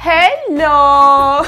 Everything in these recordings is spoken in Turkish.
Hello!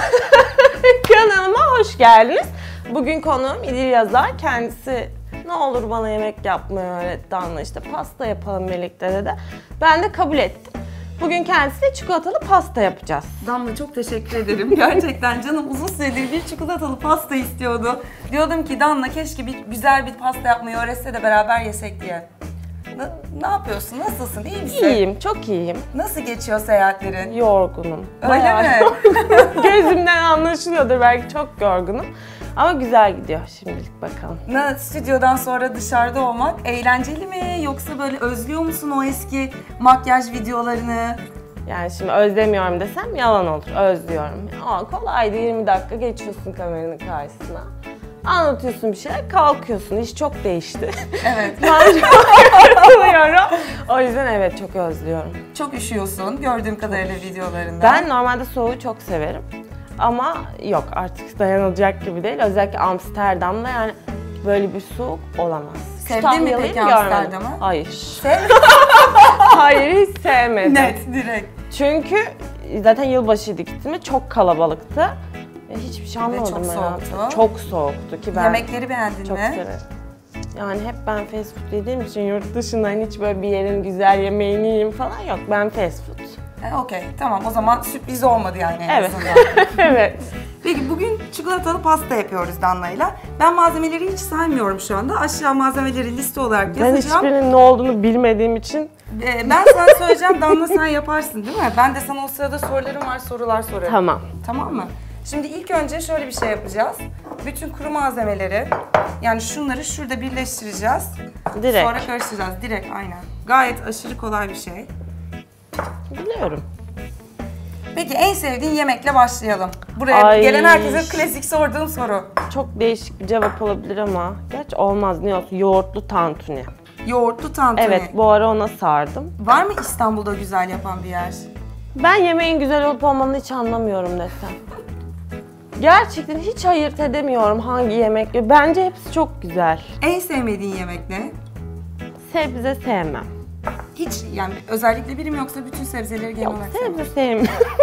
Kanalıma hoş geldiniz. Bugün konuğum İdil Yazar. Kendisi ne olur bana yemek yapmayı öğretti, Danla işte pasta yapalım birlikte dedi. Ben de kabul ettim. Bugün kendisiyle çikolatalı pasta yapacağız. Damla çok teşekkür ederim. Gerçekten canım uzun süredir bir çikolatalı pasta istiyordu. Diyordum ki Danla keşke güzel bir pasta yapmayı öğretse de beraber yesek diye. Ne yapıyorsun? Nasılsın? İyi misin? İyiyim, çok iyiyim. Nasıl geçiyor seyahatlerin? Yorgunum. Öyle mi? Gözümden anlaşılıyordur, belki çok yorgunum. Ama güzel gidiyor şimdilik, bakalım. Stüdyodan sonra dışarıda olmak eğlenceli mi? Yoksa böyle özlüyor musun o eski makyaj videolarını? Yani şimdi özlemiyorum desem yalan olur, özlüyorum. Kolaydı, 20 dakika geçiyorsun kameranın karşısına. Anlatıyorsun bir şeyler, kalkıyorsun. İş çok değişti. Evet. Ben çok yoruluyorum. O yüzden evet, çok özlüyorum. Çok üşüyorsun gördüğüm kadarıyla videolarında. Ben normalde soğuğu çok severim. Ama yok, artık dayanılacak gibi değil. Özellikle Amsterdam'da yani böyle bir soğuk olamaz. Sevdin mi peki Amsterdam'ı? Hayır. Hayır, hiç sevmedim. Net, direkt. Çünkü zaten yılbaşıydı gittiğimde, çok kalabalıktı. Hiçbir şey anlamadım çok soğuktu. Çok soğuktu ki ben Yemekleri beğendin çok mi? severim. Yani hep ben fast food yediğim için yurt dışından hiç böyle bir yerin güzel yemeğini yiyeyim falan yok. Ben fast food. Okey, tamam, o zaman sürpriz olmadı yani en Evet. azından. Evet. Peki bugün çikolatalı pasta yapıyoruz Danla'yla. Ben malzemeleri hiç saymıyorum şu anda. Aşağı malzemeleri liste olarak Ben yazacağım. hiçbirinin ne olduğunu bilmediğim için. Ben sana söyleyeceğim, Danla sen yaparsın değil mi? Ben de sana o sırada sorularım var, sorular sorarım. Tamam. Tamam mı? Şimdi ilk önce şöyle bir şey yapacağız. Bütün kuru malzemeleri, yani şunları şurada birleştireceğiz. Direkt. Sonra karıştıracağız. Direkt, aynen. Gayet aşırı kolay bir şey. Biliyorum. Peki en sevdiğin yemekle başlayalım. Buraya gelen herkese klasik sorduğum soru. Çok değişik bir cevap olabilir ama gerçi olmaz, ne olsun, yoğurtlu tantuni. Yoğurtlu tantuni. Evet, bu ara ona sardım. Var mı İstanbul'da güzel yapan bir yer? Ben yemeğin güzel olup olmadığını hiç anlamıyorum desem. Gerçekten hiç ayırt edemiyorum hangi yemek. Bence hepsi çok güzel. En sevmediğin yemek ne? Sebze sevmem. Hiç, yani özellikle biri mi yoksa bütün sebzeleri genel Yok, olarak sebze sevmem.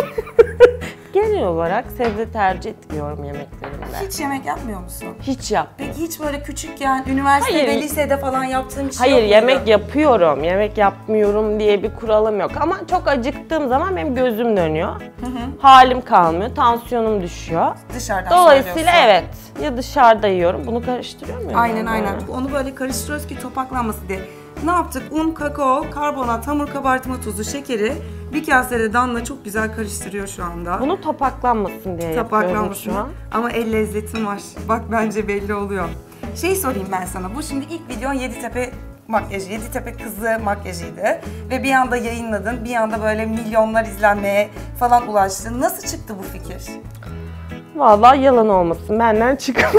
Genel olarak sebze tercih etmiyorum yemeklerimde. Hiç yemek yapmıyor musun? Hiç yapmıyorum. Peki hiç böyle küçükken, üniversitede, Hayır. lisede falan yaptığın bir şey Hayır, yok muydu? yemek yapıyorum. Yemek yapmıyorum diye bir kuralım yok. Ama çok acıktığım zaman benim gözüm dönüyor. Halim kalmıyor, tansiyonum düşüyor. Dışarıdan Dolayısıyla söylüyorsun. evet, ya dışarıda yiyorum. Bunu karıştırıyor muyum? Aynen ben aynen. böyle? Onu böyle karıştırıyoruz ki topaklanması diye. Ne yaptık? Un, kakao, karbonat, hamur kabartma tozu, şekeri bir kasede Danla çok güzel karıştırıyor şu anda. Bunu topaklanmasın diye yapıyorum Topaklanmasın. şu an. Ama el lezzetim var. Bak bence belli oluyor. Şey sorayım ben sana. Bu şimdi ilk videon Yeditepe makyajı, Yeditepe kızı makyajıydı. Ve bir anda yayınladın. Bir anda böyle milyonlar izlenmeye falan ulaştı. Nasıl çıktı bu fikir? Vallahi yalan olmasın, benden çıkmadı.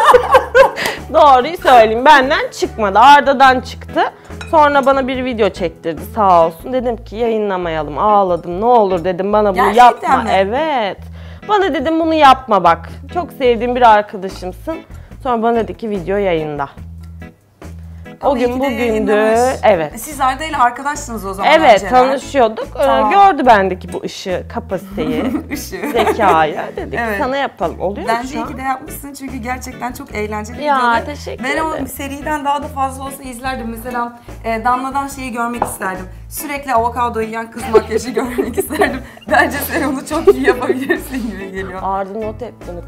Doğruyu söyleyeyim, benden çıkmadı. Arda'dan çıktı. Sonra bana bir video çektirdi sağ olsun. Dedim ki yayınlamayalım. Ağladım. Ne olur dedim, bana bunu Gerçekten yapma. mi? Evet. Bana dedim bunu yapma bak. Çok sevdiğim bir arkadaşımsın. Sonra bana dedi ki video yayında. Ama O iyi gün ki de bugündü. yayınlamış. Evet. Siz Arda ile arkadaşsınız o zaman. Evet, önceden. tanışıyorduk. Tamam. Gördü bendeki bu ışığı, kapasiteyi, Işığı. zekayı. Dedik Evet. sana yapalım. Oluyor mu Bence şu iyi an? ki de yapmışsın çünkü gerçekten çok eğlenceli Ya, videolar. teşekkür Ben o ederim. seriden daha da fazla olsa izlerdim. Mesela Damla'dan şeyi görmek isterdim. Sürekli avokado yiyen kız makyajı görmek isterdim. Bence sen onu çok iyi yapabilirsin gibi geliyor. Arda not et bunu.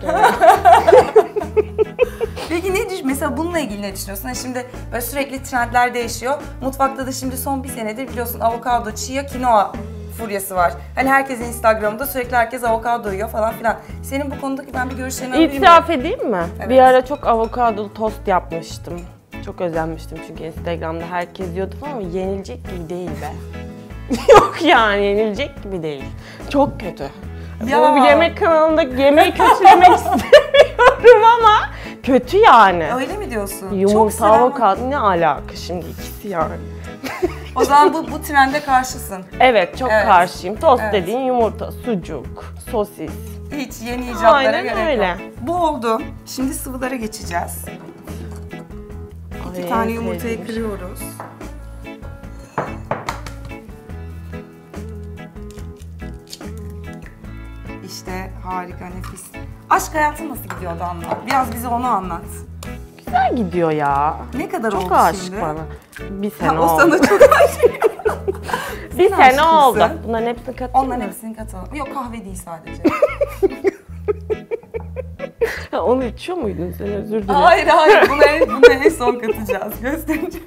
Peki mesela bununla ilgili ne düşünüyorsun? Hani şimdi böyle sürekli trendler değişiyor. Mutfakta da şimdi son bir senedir biliyorsun avokado, chia, kinoa furyası var. Hani herkesin Instagram'da sürekli herkes avokado yiyor falan filan. Senin bu konudaki ben bir görüşlerini alayım mı? İtiraf edeyim mi? Evet. Bir ara çok avokadolu tost yapmıştım. Çok özenmiştim çünkü Instagram'da herkes yiyordu falan ama yenilecek gibi değil be. Yok yani, yenilecek gibi değil. Çok kötü. Ya. Bu yemek kanalındaki yemeği kötülemek istemiyorum ama kötü yani. Öyle mi diyorsun? Çok Yumurta, seven var. avokado ne alaka şimdi ikisi yani? O zaman bu trende karşısın. Evet, çok Evet. karşıyım. Tost Evet. dediğin yumurta, sucuk, sosis. Hiç yeni icatlara Aynen gerek öyle. yok. Bu oldu. Şimdi sıvılara geçeceğiz. İki Ay, tane en yumurtayı sevdiğim şey. kırıyoruz. işte harika, nefis. Aşk hayatın nasıl gidiyor Damla? Biraz bize onu anlat. Güzel gidiyor ya. Ne kadar çok oldu aşık şimdi? bana. Bir sene O oldu. sana çok aşık. Bir Sen sene aşık oldu. mısın? Bunların hepsini katayım Onların mı? hepsini katalım. Yok, kahve değil sadece. Ha, onu içiyor muydun sen? Özür dilerim. Hayır, bunu en son katacağız. Göstereceğim.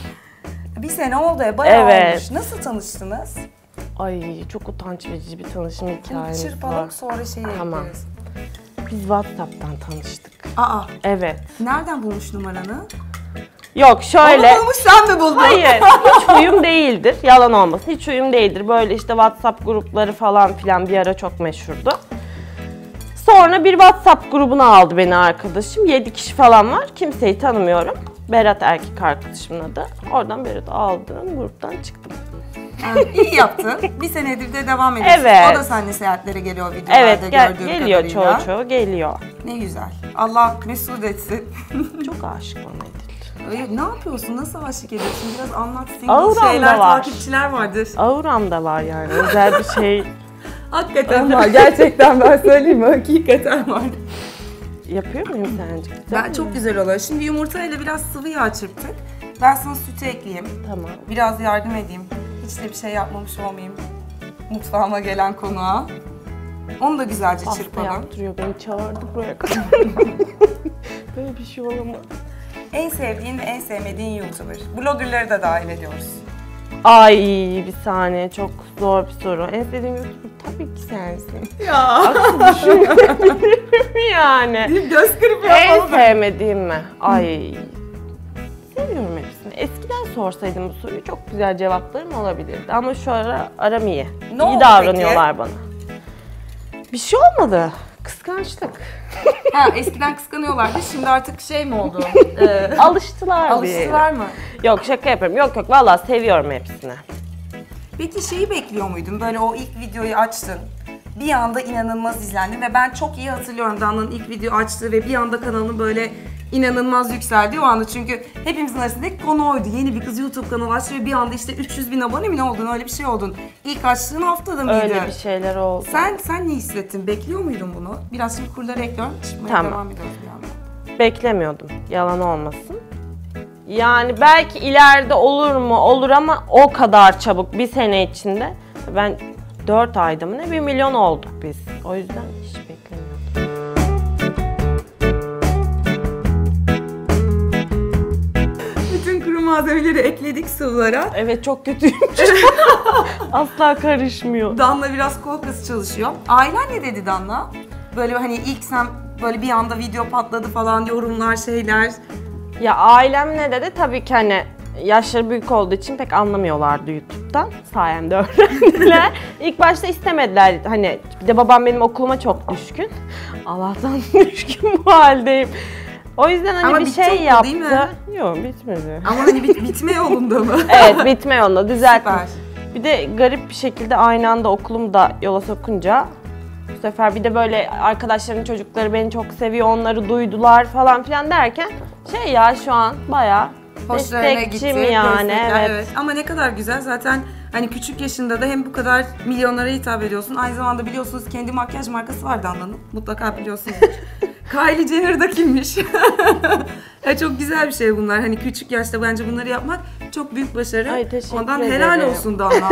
Bir sene oldu ya, bayağı Evet. olmuş. Nasıl tanıştınız? Ay çok utanç verici bir tanışım hikayemiz var. Çırpalım, sonra şeyi Tamam. yaparız. Biz WhatsApp'tan tanıştık. Aa, Evet. nereden bulmuş numaranı? Yok şöyle. Onu bulmuş, sen mi buldun? Hayır, hiç uyum değildir. Yalan olmasın, hiç uyum değildir. Böyle işte WhatsApp grupları falan filan bir ara çok meşhurdu. Sonra bir WhatsApp grubuna aldı beni arkadaşım. 7 kişi falan var. Kimseyi tanımıyorum. Berat erkek arkadaşımın adı. Oradan Berat'ı aldım, gruptan çıktım. İyi yaptın. Bir senedir de devam ediyorsun. Evet. O da seninle seyahatlere geliyor videolarda Evet, gördüğüm geliyor kadarıyla. çoğu geliyor. Ne güzel. Allah mesut etsin. Çok aşık bana Edil. Öyle, ne yapıyorsun? Nasıl aşık ediyorsun? Biraz anlat. Auramda Sevdiğin şeyler, var. takipçiler vardır. Auramda var yani özel bir şey. Hakikaten var. Gerçekten ben söyleyeyim mi? Hakikaten var. Yapıyor muyum sence? Güzel Ben mi? çok güzel oluyor. Şimdi yumurtayla biraz sıvı yağ çırptık. Ben sana sütü ekleyeyim. Tamam. Biraz yardım edeyim. Hiç de bir şey yapmamış olmayayım. Mutfağıma gelen konuğa. Onu da güzelce Pasta çırpalım. yaptırıyor, beni çağırdı buraya kadar. Böyle bir şey olamaz. En sevdiğin ve en sevmediğin YouTuber. Bloggerları da dahil ediyoruz. Ay bir saniye, çok zor bir soru. En sevdiğim YouTuber tabii ki sensin. Ya. Aksi düşünebilirim yani. Göz kırpı En yapalım. sevmediğim mi? Ay seviyorum hepsini. Eskiden sorsaydım bu soruyu çok güzel cevaplarım olabilirdi. Ama şu ara aram iyi. Ne oldu İyi davranıyorlar bana. Bir şey olmadı. Kıskançlık. Ha, eskiden kıskanıyorlardı. Şimdi artık şey mi oldu? Alıştılar Alıştılar mı? Yok şaka yapıyorum. Yok vallahi seviyorum hepsini. Peki şeyi bekliyor muydun? Böyle o ilk videoyu açtın. Bir anda inanılmaz izlendin ve ben çok iyi hatırlıyorum Danla'nın ilk video açtığı ve bir anda kanalının böyle inanılmaz yükseldiği o anda. Çünkü hepimizin arasındaki konu oydu. Yeni bir kız YouTube kanalı açtı ve bir anda işte 300.000 abone mi ne oldun? Öyle bir şey oldun. İlk açtığın haftada mıydı? Öyle bir şeyler oldu. Sen ne hissettin? Bekliyor muydun bunu? Biraz şimdi kurları ekliyorum. Çıkmaya Tamam. devam ediyoruz bir anda. Beklemiyordum. Yalan olmasın. Yani belki ileride olur mu? Olur ama o kadar çabuk bir sene içinde. Ben 4 ayda mı ne 1 milyon olduk biz. O yüzden hiç beklemiyordum. Bütün kuru malzemeleri ekledik sıvılara. Evet çok kötüymüş. Asla karışmıyor. Danla biraz kol kası çalışıyor. Ailen ne dedi Danla? Böyle hani ilk sen böyle bir anda video patladı falan, yorumlar, şeyler. Ya ailem ne dedi? Tabii ki hani yaşları büyük olduğu için pek anlamıyorlardı YouTube'dan. Sayemde öğrendiler. İlk başta istemediler. Hani bir de babam benim okuluma çok düşkün. Allah'tan düşkün bu haldeyim. O yüzden hani Ama bir bitti şey okul, yaptı. değil mi? Yok bitmedi. Ama hani bitme yolunda mı? Evet bitme yolunda düzelttim. Süper. Bir de garip bir şekilde aynı anda okulumu da yola sokunca bu sefer bir de böyle arkadaşların çocukları beni çok seviyor, onları duydular falan filan derken şey ya şu an bayağı Hoşlarına destekçim gitti. yani destekler, evet. Ama ne kadar güzel zaten hani küçük yaşında da hem bu kadar milyonlara hitap ediyorsun. Aynı zamanda biliyorsunuz kendi makyaj markası var Danla'nın. Mutlaka biliyorsunuz. Kylie Jenner da kimmiş? Ya çok güzel bir şey bunlar. Hani küçük yaşta bence bunları yapmak çok büyük başarı. Ay, teşekkür Ondan ederim. helal olsun Danla.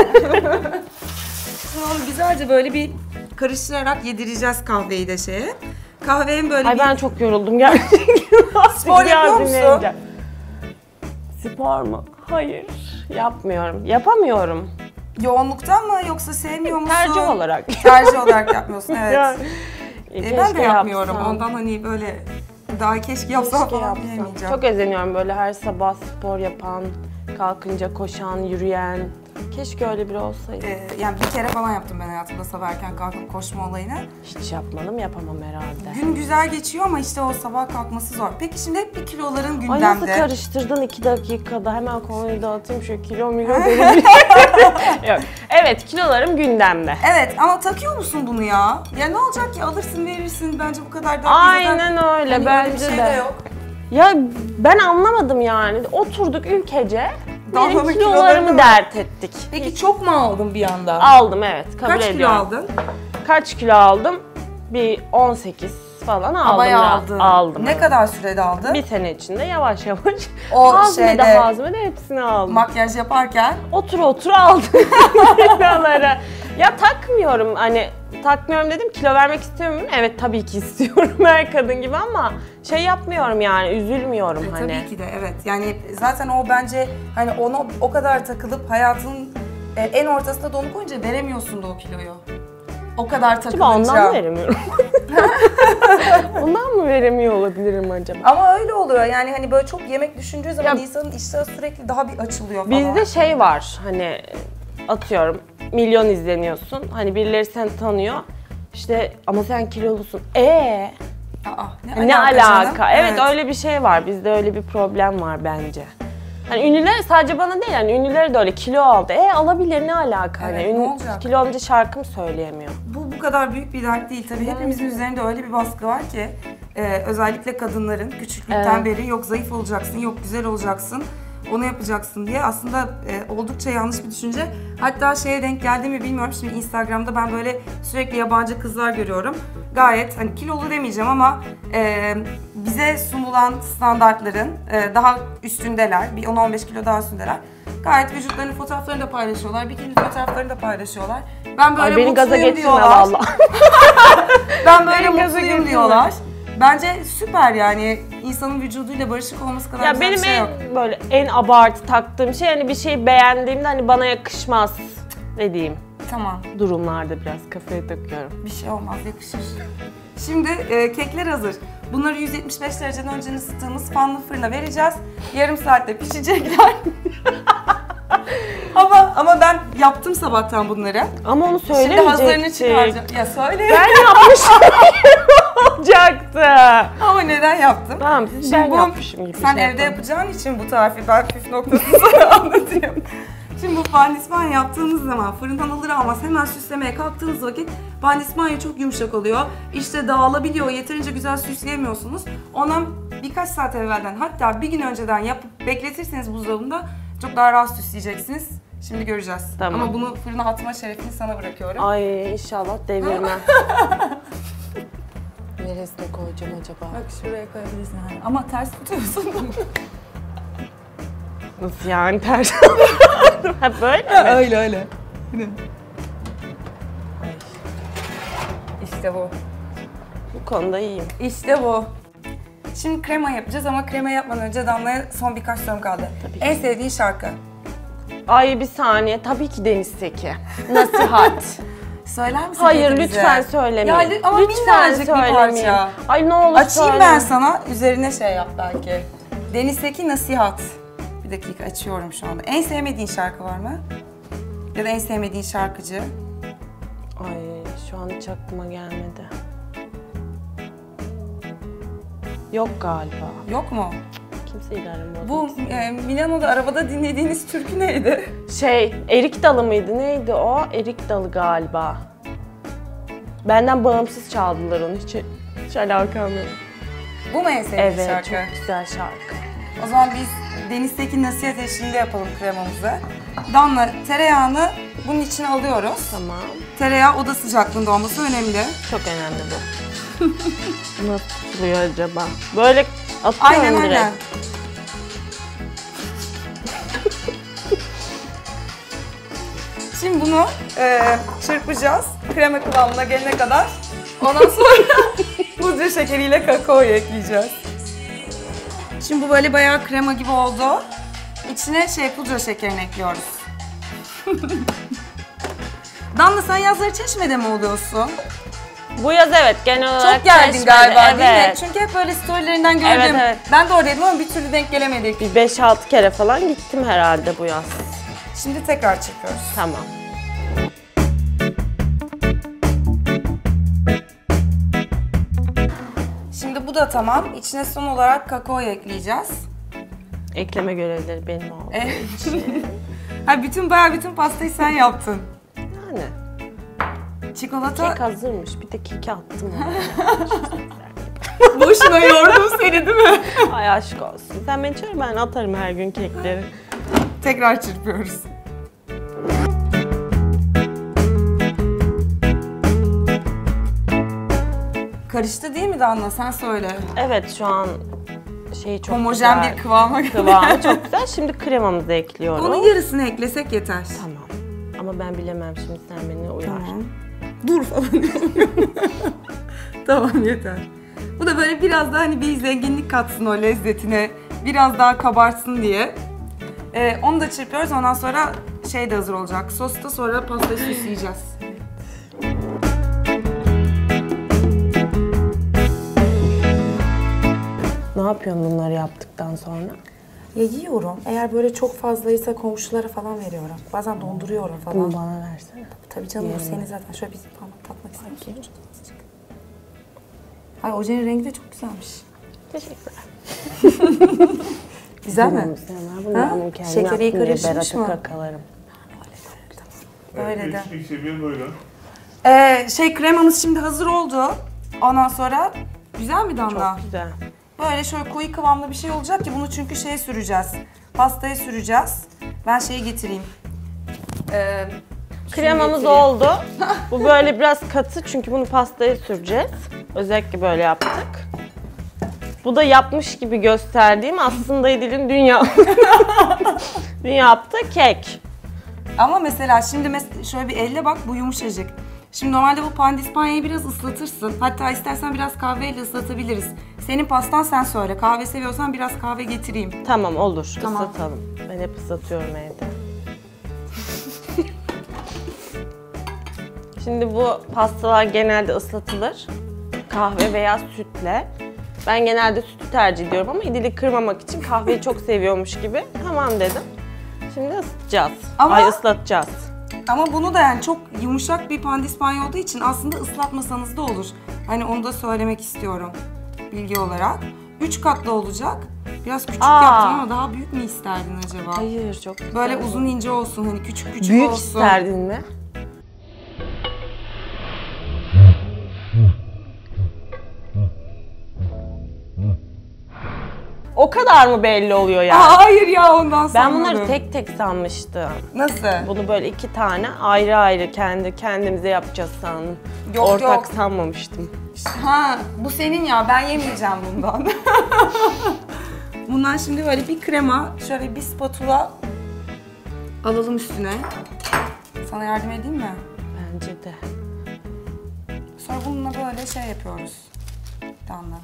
Şimdi onu güzelce böyle bir karıştırarak yedireceğiz kahveyi de şeye. Kahvenin böyle Ay bir... ben çok yoruldum gerçekten. Spor yapıyor musun? Yardım Spor mu? Hayır yapmıyorum. Yapamıyorum. Yoğunluktan mı yoksa sevmiyor musun? Tercih olarak. Tercih olarak yapmıyorsun, evet. Yani, Ben de keşke yapmıyorum. yapsam. Ondan hani böyle daha keşke yapsam Keşke falan yapsam. diyemeyeceğim. Çok özeniyorum böyle her sabah spor yapan, kalkınca koşan, yürüyen. Keşke öyle biri olsaydı. Yani bir kere falan yaptım ben hayatımda sabah erken kalkıp koşma olayını. Hiç yapmadım, yapamam herhalde. Gün güzel geçiyor ama işte o sabah kalkması zor. Peki şimdi hep bir kiloların Ay gündemde. nasıl karıştırdın 2 dakikada? Hemen konuyu dağıtayım şu kilo milyon derim. Yok. Evet kilolarım gündemde. Evet ama takıyor musun bunu ya? Ya ne olacak ki alırsın verirsin bence bu kadar da. Aynen öyle Hani bence öyle bir şey de. yok. Ya ben anlamadım yani. Oturduk ülkece. Benim Damlanın kilolarımı kilolarını dert ettik. Peki çok mu aldın bir anda? Aldım evet kabul Kaç kilo ediyorum. aldın? Kaç kilo aldım? Bir 18 falan aldım. Bayağı aldın. Aldım. Ne kadar sürede aldın? Bir sene içinde yavaş yavaş. O Hazmede şeyde hepsini aldım. makyaj yaparken Otur aldım kiloları. Ya takmıyorum hani takmıyorum dedim kilo vermek istiyorum. Evet tabii ki istiyorum her kadın gibi ama şey yapmıyorum yani üzülmüyorum hani. Tabii ki de evet. Yani zaten o bence hani ona o kadar takılıp hayatın en ortasında da onu koyunca veremiyorsun da o kiloyu. O kadar takılınca. Acaba ondan mı veremiyorum? Ondan mı veremiyor olabilirim acaba? Ama öyle oluyor yani hani böyle çok yemek düşündüğü zaman Ya, insanın iştahı sürekli daha bir açılıyor falan. Bizde şey var hani atıyorum milyon izleniyorsun. Hani birileri seni tanıyor. İşte ama sen kilolusun. Aa, Ne alaka? canım? Evet öyle bir şey var. Bizde öyle bir problem var bence. Hani ünlüler sadece bana değil yani ünlüler de öyle kilo aldı. Alabilir ne alaka? Evet, hani ne ünlü olacak? kilo alınca şarkı mı söyleyemiyor? Bu kadar büyük bir dert değil tabii. Hepimizin üzerinde öyle bir baskı var ki özellikle kadınların küçüklükten beri yok zayıf olacaksın, yok güzel olacaksın, onu yapacaksın diye aslında oldukça yanlış bir düşünce. Hatta şeye denk geldi mi bilmiyorum. Şimdi Instagram'da ben böyle sürekli yabancı kızlar görüyorum. Gayet hani kilolu demeyeceğim ama bize sunulan standartların daha üstündeler. Bir 10-15 kilo daha üstündeler. Gayet vücutlarının fotoğraflarını da paylaşıyorlar. Bikini fotoğraflarını da paylaşıyorlar. Ben böyle beni gaza mutluyum getirme diyorlar. valla. Ben böyle Beni gaza mutluyum getirme. diyorlar. Bence süper yani insanın vücuduyla barışık olması kadar Ya güzel benim bir şey yok. böyle en abartı taktığım şey hani bir şeyi beğendiğimde hani bana yakışmaz dediğim Tamam, durumlarda biraz kafaya takıyorum. bir şey olmaz, yakışır. Şimdi kekler hazır. Bunları 175 dereceden önce ısıttığımız fanlı fırına vereceğiz. Yarım saatte pişecekler. ama ben yaptım sabahtan bunları. Ama onu Şimdi söylemeyecektik. hazırını çıkaracağım. Ya söyle. Ben yapmışım olacaktı. Ama neden yaptım? Tamam Şimdi ben bu- yapmışım gibi Sen şey evde yapalım. yapacağın için bu tarifi ben püf noktasını sana anlatayım. Şimdi bu pandisman yaptığınız zaman fırından alır almaz hemen süslemeye kalktığınız vakit pandismanya çok yumuşak oluyor. İşte dağılabiliyor, yeterince güzel süsleyemiyorsunuz. Ondan birkaç saat evvelden hatta bir gün önceden yapıp bekletirseniz buzdolabında çok daha rahat süsleyeceksiniz. Şimdi göreceğiz. Tamam. Ama bunu fırına atma şerefini sana bırakıyorum. Ay inşallah devirme. Neresine koyacağım acaba? Bak şuraya koyabilirsin. Ama ters tutuyorsun. Nasıl yani ters? Ha böyle mi? öyle. İşte bu. Bu konuda iyiyim. İşte bu. Şimdi krema yapacağız ama krema yapmadan önce Damla'ya son birkaç sorum kaldı. Tabii En sevdiğin şarkı? Ay bir saniye tabii ki Deniz Seki. Nasihat. Söyler misin? Hayır peki lütfen bize? söylemeyin. Ya ama minnacık bir söylemeyin. parça. Ay ne olur Açayım söyleme. ben sana. Üzerine şey yap belki. Deniz Seki Nasihat. Bir dakika açıyorum şu anda. En sevmediğin şarkı var mı? Ya da en sevmediğin şarkıcı? Ay şu an hiç aklıma gelmedi. Yok galiba. Yok mu? Kimseyle aramadım. Bu Milano'da arabada dinlediğiniz türkü neydi? Erik Dalı mıydı? Neydi o? Erik Dalı galiba. Benden bağımsız çaldılar onu. Hiç alakam yok. Bu mu en sevdiğin Evet, şarkı? çok güzel şarkı. O zaman biz Deniz'teki nasihat eşliğinde yapalım kremamızı. Damla tereyağını bunun içine alıyoruz. Tamam. Tereyağı oda sıcaklığında olması önemli. Çok önemli bu. Nasıl tutuluyor acaba? Böyle atıyorum Aynen direkt. aynen. Şimdi bunu çırpacağız krema kıvamına gelene kadar. Ondan sonra pudra şekeriyle kakaoyu ekleyeceğiz. Şimdi bu böyle bayağı krema gibi oldu. İçine pudra şekerini ekliyoruz. Damla sen yazları Çeşme'de mi oluyorsun? Bu yaz evet genel olarak Çok geldin Çeşme'de, galiba değil mi? evet. Çünkü hep böyle storylerinden gördüm. Evet, evet. Ben de oradaydım ama bir türlü denk gelemedik. Bir 5-6 kere falan gittim herhalde bu yaz. Şimdi tekrar çekiyoruz. Tamam. Şimdi bu da tamam. İçine son olarak kakaoyu ekleyeceğiz. Ekleme görevleri benim oldu. Ha bütün pastayı sen yaptın. Yani Çikolata kek hazırmış. Bir de keki attım ona. boşuna yordum seni değil mi? Ay aşk olsun. Sen beni çağır ben atarım her gün kekleri. Tekrar çırpıyoruz. Karıştı değil mi Danla? Sen söyle. Evet, şu an şeyi çok homojen güzel. bir kıvama Kıvamı çok güzel. Şimdi kremamızı ekliyorum. Onun yarısını eklesek yeter. Tamam. Ama ben bilemem, şimdi sen beni uyar. Tamam. Dur falan. Tamam, yeter. Bu da böyle biraz daha hani bir zenginlik katsın o lezzetine. Biraz daha kabartsın diye. Onu da çırpıyoruz. Ondan sonra şey de hazır olacak. Sos da sonra pastayı süsleyeceğiz. Ne yapıyorsun bunları yaptıktan sonra? Ya yiyorum. Eğer böyle çok fazlaysa komşulara falan veriyorum. Bazen donduruyorum falan. Bunu bana versene. Tabii canım, bu senin zaten. Şöyle bir tatmak istedim. Ay, ojenin rengi de çok güzelmiş. Teşekkürler. Güzel mi? Şekeri karışmış mı? Kakalarım. Öyle de. Şey buyurun. Kremamız şimdi hazır oldu. Ondan sonra güzel mi Danla? Çok güzel. Böyle şöyle koyu kıvamlı bir şey olacak ki bunu çünkü şeye süreceğiz. Pastaya süreceğiz. Ben şeyi getireyim. Kremamız oldu. Bu böyle biraz katı çünkü bunu pastaya süreceğiz. Özellikle böyle yaptık. Bu da yapmış gibi gösterdiğim aslında İdil'in dün yaptığı kek. Ama mesela şimdi şöyle bir elle bak, bu yumuşacık. Şimdi normalde bu pandispanyayı biraz ıslatırsın. Hatta istersen biraz kahveyle ıslatabiliriz. Senin pastan, sen söyle. Kahve seviyorsan biraz kahve getireyim. Tamam, olur. Tamam. Islatalım. Ben hep ıslatıyorum evde. Şimdi bu pastalar genelde ıslatılır. Kahve veya sütle. Ben genelde sütü tercih ediyorum ama İdil'i kırmamak için kahveyi çok seviyormuş gibi. Tamam dedim. Şimdi ısıtacağız. Islatacağız. Ama bunu da yani çok yumuşak bir pandispanya olduğu için aslında ıslatmasanız da olur. Hani onu da söylemek istiyorum bilgi olarak. 3 katlı olacak. Biraz küçük yaptım ama daha büyük mü isterdin acaba? Hayır, çok güzel. Böyle uzun ince olsun, hani küçük küçük büyük olsun. Büyük isterdin mi? O kadar mı belli oluyor yani? Hayır ya, ondan sonra. Ben bunları tek tek sanmıştım. Nasıl? Bunu böyle 2 tane ayrı ayrı kendimize yapacağız sandım. Ortak sanmamıştım. Ha, bu senin ya, ben yemeyeceğim bundan. Bundan şimdi böyle bir krema, şöyle bir spatula alalım üstüne. Sana yardım edeyim mi? Bence de. Sonra bununla böyle şey yapıyoruz. Danla.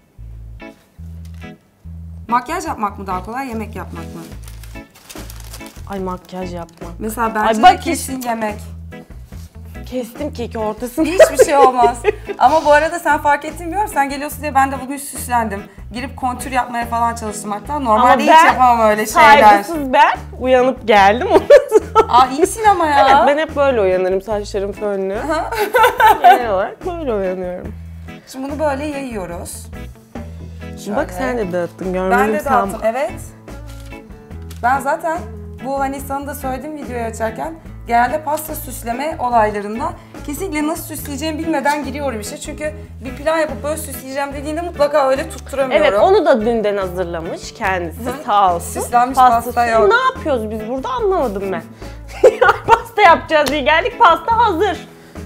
Makyaj yapmak mı daha kolay, yemek yapmak mı? Ay, makyaj yapmak. Mesela bence bak de kesin yemek. Kestim keki ortasını. Hiçbir şey olmaz. Ama bu arada sen fark ettin bilmiyorum, sen geliyorsun diye ben de bugün süslendim. Girip kontür yapmaya falan çalıştım hatta. Normalde hiç yapamam öyle şeyler. Saygısız ben uyanıp geldim. Aa, iyisin ama ya. Evet, ben hep böyle uyanırım, saçlarım fönlü. Genel olarak böyle uyanıyorum. Şimdi bunu böyle yayıyoruz. Şöyle. Bak sen de dağıttın, görmedim. Ben de dağıttım, evet. Ben zaten bu hani sana da söyledim videoyu açarken, genelde pasta süsleme olaylarında kesinlikle nasıl süsleyeceğimi bilmeden giriyorum işte. Çünkü bir plan yapıp böyle süsleyeceğim dediğinde mutlaka öyle tutturamıyorum. Evet, onu da dünden hazırlamış kendisi, sağ olsun. Süslenmiş pasta yok. Ne yapıyoruz biz burada, anlamadım ben. Pasta yapacağız diye geldik, pasta hazır.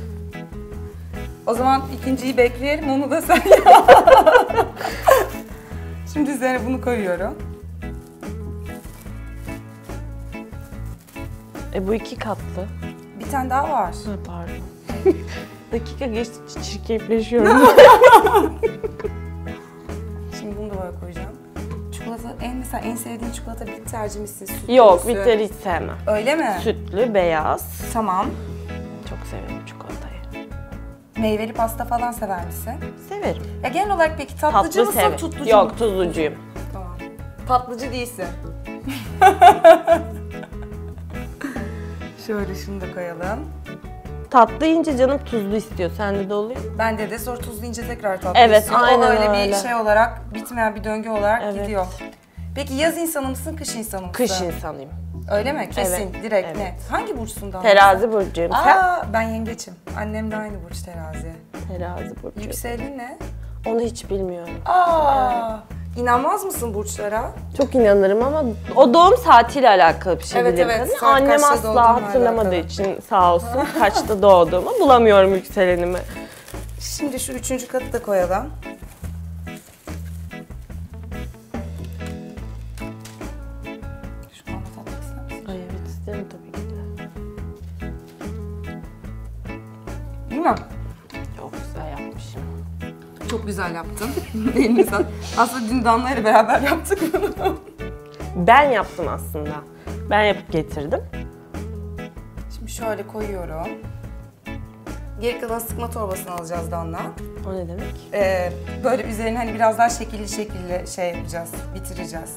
O zaman ikinciyi bekleyelim, onu da sen yap. Şimdi üzerine bunu koyuyorum. Bu 2 katlı. Bir tane daha var. Ha, pardon. Dakika geçti, çirkefleşiyorum. Şimdi bunu da böyle koyacağım. Çikolata, mesela en sevdiğin çikolata bitterci misin? Sütlü Yok, müsün? bitter hiç sevmem. Öyle mi? Sütlü, beyaz. Tamam. Çok severim çikolatayı. Meyveli pasta falan sever misin? Severim. Ya genel olarak peki tatlıcı mısın, severim. tutlucu Yok, musun? tuzlucuyum. Tamam. Tatlıcı değilsin. Şöyle şunu da koyalım. Tatlı yiyince canım tuzlu istiyor. Sende de oluyor mu? Bende de sonra tuzlu ince tekrar tatlı Evet, istiyor. aynen O öyle öyle. bir şey olarak, bitmeyen bir döngü olarak Evet. gidiyor. Peki yaz insanı mısın, kış insanı mısın? Kış insanıyım. Öyle mi? Kesin, Evet, direkt evet. net. Hangi burçsun daha? Terazi burcuyum. Sen? Aa, ben yengeçim. Annem de aynı burç, terazi. Terazi burcu. Yükselin ne? Onu hiç bilmiyorum. Aa, inanmaz mısın burçlara? Çok inanırım ama o doğum saatiyle alakalı bir şey Evet, bildiğim evet. kadarıyla. Saat Annem kaçta asla doğduğunla hatırlamadığı alakalı. için sağ olsun kaçta doğduğumu bulamıyorum yükselenimi. Şimdi şu 3. katı da koyalım. Şu anda tatmak ister misin? Ay evet isterim tabii ki de. Değil mi? Çok güzel yapmışım. Çok güzel yaptın. Eline sağlık. Aslında dün Danla ile beraber yaptık bunu. Ben yaptım aslında. Ben yapıp getirdim. Şimdi şöyle koyuyorum. Geri kalan sıkma torbasını alacağız Danla. O ne demek? Böyle üzerine hani biraz daha şekilli şey yapacağız, bitireceğiz.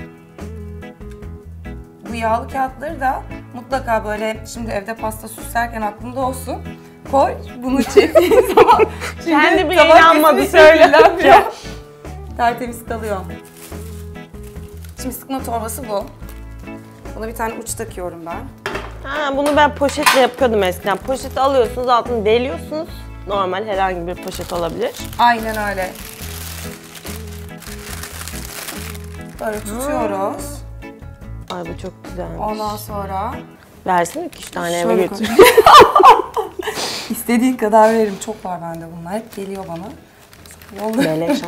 Bu yağlı kağıtları da mutlaka böyle şimdi evde pasta süslerken aklında olsun. Koy, bunu çektiğin zaman Kendi bile tabak inanmadı kesinlikle söyle. kirlenmiyor. Tertemiz kalıyor. Şimdi sıkma torbası bu. Buna bir tane uç takıyorum ben. Ha, bunu ben poşetle yapıyordum eskiden. Poşeti alıyorsunuz, altını deliyorsunuz. Normal herhangi bir poşet olabilir. Aynen öyle. Böyle tutuyoruz. Ay bu çok güzelmiş. Ondan sonra Versene 2-3 tane eve şöyle götür. İstediğin kadar veririm. Çok var bende bunlar. Hep geliyor bana. Yolda. Beleş ha.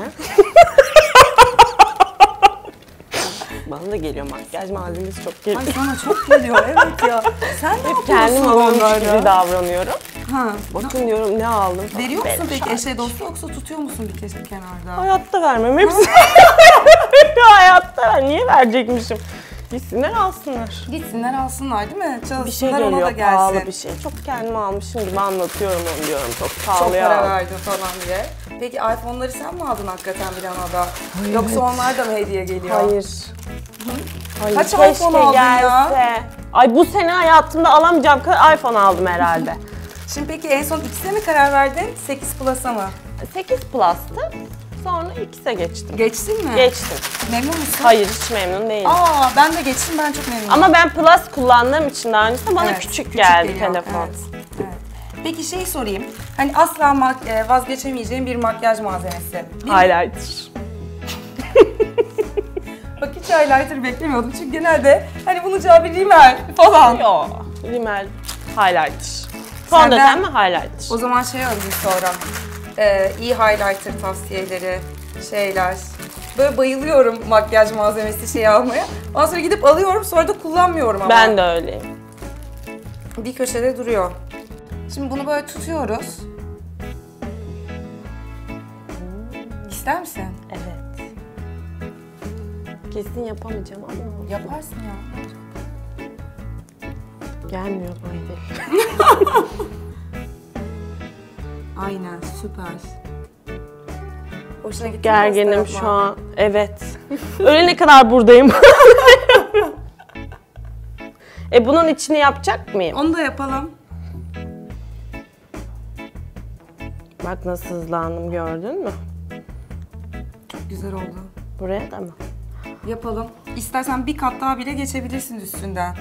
Bana da geliyor makyaj malzemesi çok geliyor. Ay sana çok geliyor. Evet ya. Sen ne Hep kendim yapıyorsun almış gibi onlarla? davranıyorum. Ha. Bakın diyorum ne aldım falan. Veriyor musun Beleş peki ha. eşe dostu yoksa tutuyor musun bir kez kenarda? Hayatta vermem hepsini. Hayatta ver. Niye verecekmişim? Gitsinler alsınlar. Gitsinler alsınlar değil mi? Bir şey Çalışsınlar ona da geliyor gelsin. pahalı bir şey. Çok kendime almışım gibi anlatıyorum onu diyorum. Çok Çok pahalıya para aldım. verdin falan diye. Peki iPhone'ları sen mi aldın hakikaten bir da? Yoksa onlar da mı hediye geliyor? Hayır. Hayır. Kaç keşke iPhone aldın ya? gelse. Ay bu sene hayatımda alamayacağım kadar iPhone aldım herhalde. Şimdi peki en son X'e mi karar verdin? 8 Plus'a mı? 8 Plus'tı. Sonra X'e geçtim. Geçtin mi? Geçtim. Memnun musun? Hayır hiç memnun değilim. Aa ben de geçtim, ben çok memnunum. Ama ben Plus kullandığım için daha öncesinde bana Evet, küçük geldi geliyor, telefon. Evet, evet. Peki şey sorayım. Hani asla vazgeçemeyeceğim bir makyaj malzemesi. Değil mi? Highlighter. Bak hiç highlighter beklemiyordum çünkü genelde hani bunun cevabı rímel falan. Yo, rímel, highlighter. Fondöten mi highlighter? O zaman şey alayım sonra. İyi highlighter tavsiyeleri, şeyler. Böyle bayılıyorum makyaj malzemesi şey almaya. Ondan sonra gidip alıyorum, sonra da kullanmıyorum ama. Ben de öyleyim. Bir köşede duruyor. Şimdi bunu böyle tutuyoruz. İster misin? Evet. Kesin yapamayacağım ama Yaparsın ya. gelmiyor bu hedef. Aynen, süper. Hoşuna gitti mi Gerginim pasta şu yapma? an. Evet. Ölene kadar buradayım. Bunun içini yapacak mıyım? Onu da yapalım. Bak nasıl hızlandım gördün mü? Çok güzel oldu. Buraya da mı? Yapalım. İstersen bir kat daha bile geçebilirsin üstünden.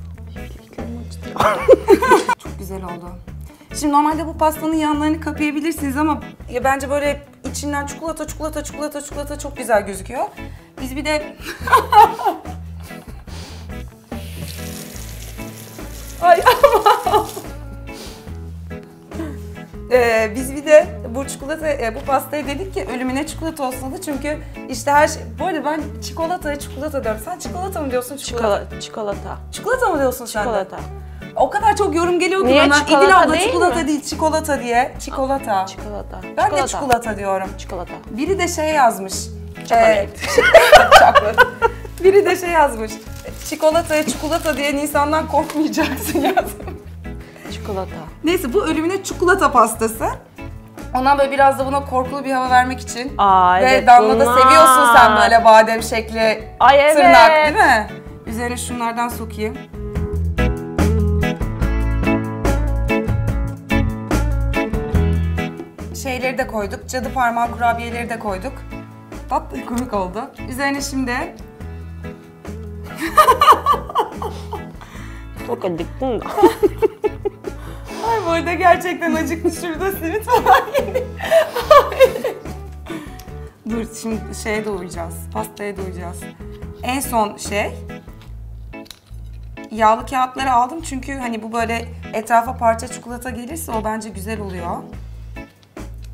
Çok güzel oldu. Şimdi normalde bu pastanın yanlarını kapayabilirsiniz ama ya bence böyle içinden çikolata çok güzel gözüküyor. Biz bir de Ay biz bir de bu çikolata, bu pastayı dedik ki ölümüne çikolata olsun da çünkü işte her şey. Bu arada ben çikolata diyorum. Sen çikolata mı diyorsun? Çikolata. Çikolata mı diyorsun sen de? Çikolata. O kadar çok yorum geliyor ki Niye bana. çikolata İdil abla değil çikolata mi? değil, çikolata diye. Çikolata. Çikolata. Ben de çikolata diyorum. Çikolata. Biri de şey yazmış. Chocolate. Chocolate. Biri de şey yazmış. Çikolataya çikolata diyen insandan korkmayacaksın yazmış. Çikolata. Neyse bu ölümüne çikolata pastası. Ondan böyle biraz da buna korkulu bir hava vermek için. Aa, Ve evet, Damla da bunlar. seviyorsun sen böyle badem şekli Ay, evet. tırnak değil mi? Üzerine şunlardan sokayım. Şeyleri de koyduk. Cadı parmağı kurabiyeleri de koyduk. Tatlı komik oldu. Üzerine şimdi Çok acıktım da. ay bu arada gerçekten acıktı, şurada simit falan yedik. Dur şimdi şeye doyacağız, pastaya doyacağız. En son şey, yağlı kağıtları aldım çünkü hani bu böyle etrafa parça çikolata gelirse o bence güzel oluyor.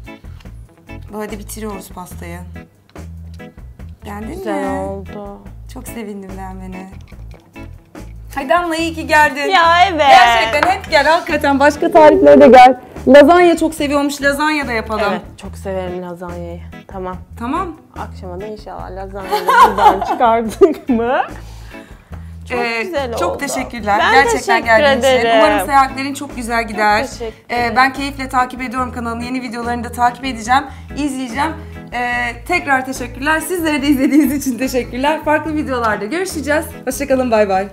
Böyle bitiriyoruz pastayı. Beğendin Güzel mi? oldu. Çok sevindim beğenmene. Hay Damla, iyi ki geldin. Ya evet. Gerçekten hep gel, hakikaten başka tariflere de gel. Lazanya çok seviyormuş, lazanya da yapalım. Evet, çok severim lazanyayı. Tamam. Tamam. Akşama da inşallah lazanyayı buradan çıkardık mı? Çok güzel oldu. Çok teşekkürler. Ben Gerçekten teşekkür geldiğin için. ederim. Umarım seyahatlerin çok güzel gider. Çok teşekkür ederim. Ben keyifle takip ediyorum kanalını. Yeni videolarını da takip edeceğim, izleyeceğim. Tekrar teşekkürler. Sizlere de izlediğiniz için teşekkürler. Farklı videolarda görüşeceğiz. Hoşçakalın, bay bay.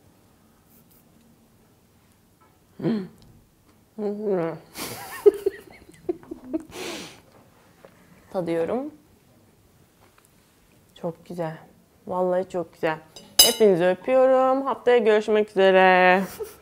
Tadıyorum. Çok güzel. Vallahi çok güzel. Hepinizi öpüyorum. Haftaya görüşmek üzere.